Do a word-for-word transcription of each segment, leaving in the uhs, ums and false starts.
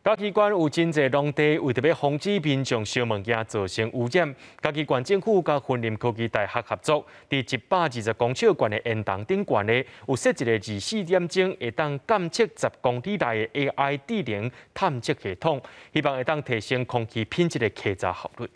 甲机关有真侪农地，为着要防止民众烧物件造成污染，甲机关政府甲云林科技大学合作，伫一百二十公尺悬的沿塘顶悬的有设一个二十四点钟会当监测十公里内的 A I 智能探测系统，希望会当提升空气品质的稽查效率。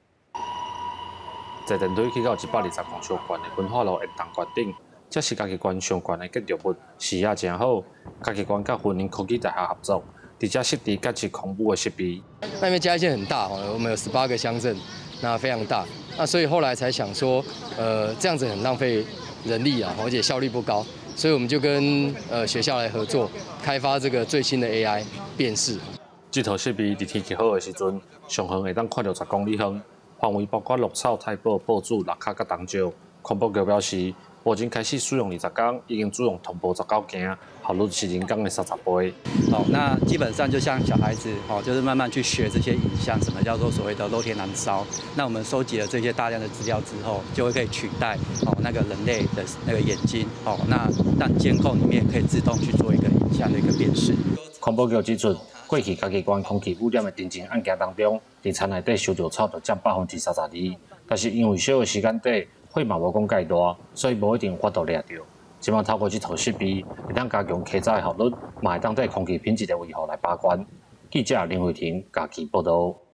坐电梯去到一百二十公尺悬的文化路沿塘悬顶，这是家己关上悬的建筑物，视野真好。家己关甲云林科技大学合作。 底下设置各级恐怖的设备， 那边嘉义县很大哦，我们有十八个乡镇，那非常大，那所以后来才想说，呃，这样子很浪费人力啊，而且效率不高，所以我们就跟呃学校来合作，开发这个最新的 A I 辨识。 这套设备伫天气好的时阵，上远会当看到十公里远，范围包括鹿草、太保、埔子、六卡、甲东石。环保局表示，目前开始使用二十天，已经使用同步十九件，效率是人工的三十倍。 好，那基本上就像小孩子，哦，就是慢慢去学这些影像，什么叫做所谓的漏天燃烧。那我们收集了这些大量的资料之后，就会可以取代哦那个人类的那个眼睛，哦，那让监控里面可以自动去做一个影像的一个辨识。 环保局指出，过去家己关空气污染的定情案件当中，伫田内底烧着草就占百分之三十二，但是因为烧的时间短，火嘛无讲介大，所以无一定法度掠着。 即马透过这套设备，会当加强稽查的效率，嘛会当对空气品质的维护来把关。记者林慧婷，家己报道。